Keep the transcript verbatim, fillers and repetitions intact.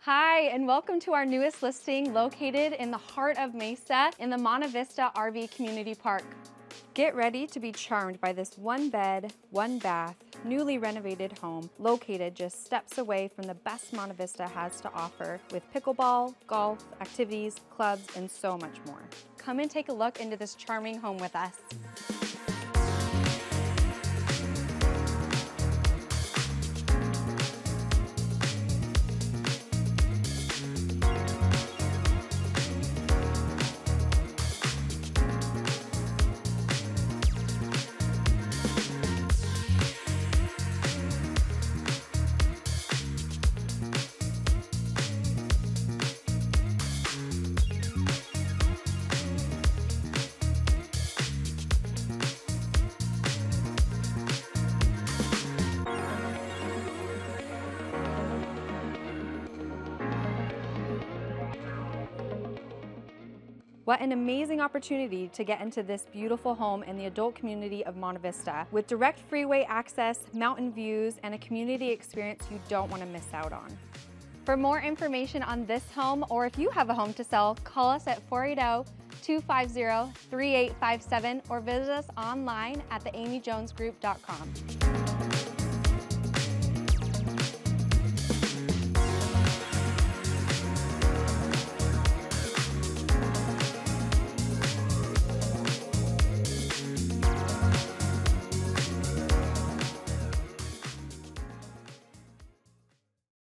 Hi, and welcome to our newest listing located in the heart of Mesa in the Monte Vista R V Community Park. Get ready to be charmed by this one bed, one bath, newly renovated home located just steps away from the best Monte Vista has to offer with pickleball, golf, activities, clubs, and so much more. Come and take a look into this charming home with us. What an amazing opportunity to get into this beautiful home in the adult community of Monte Vista with direct freeway access, mountain views, and a community experience you don't want to miss out on. For more information on this home, or if you have a home to sell, call us at four eight zero, two five zero, three eight five seven or visit us online at the amy jones group dot com.